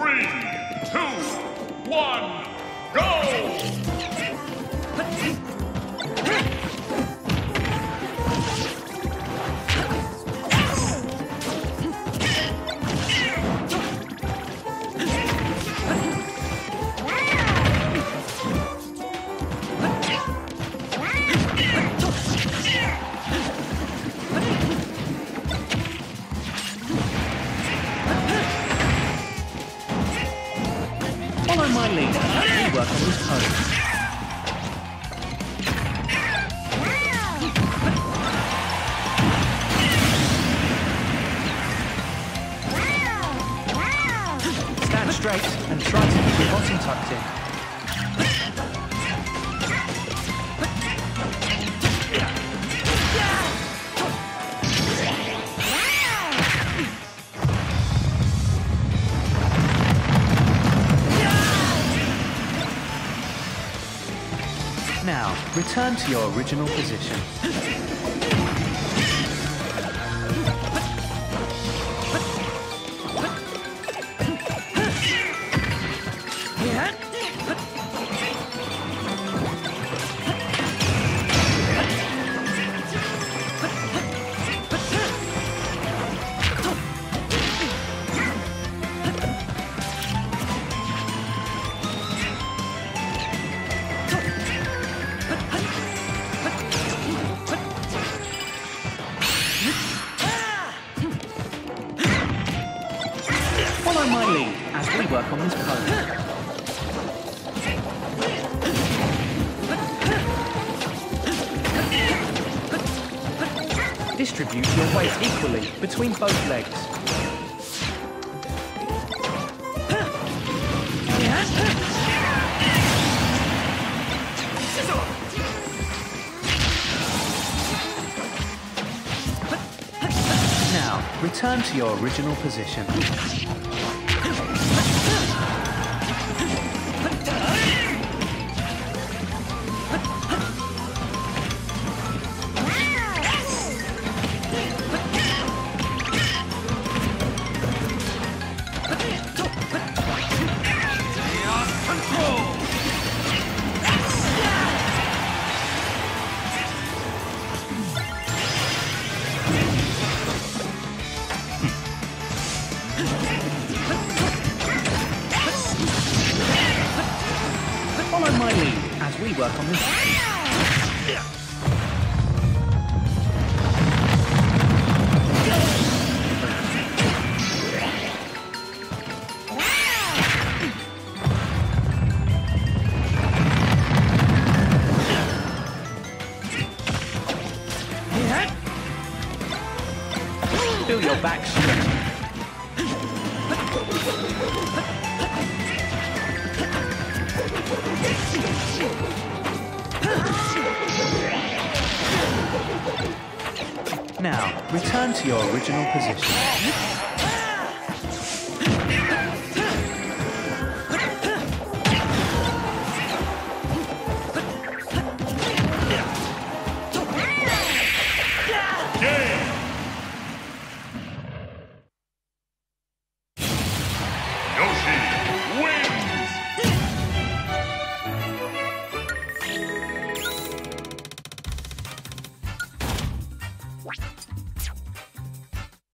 3, 2, 1, go! Follow my lead as we work on this pose. Stand straight and try to keep your bottom tucked in. Now, return to your original position. Follow my lead as we work on this pose. Distribute your weight equally between both legs. Now, return to your original position. Follow my lead as we work on this. Feel your back stretch. Now, return to your original position.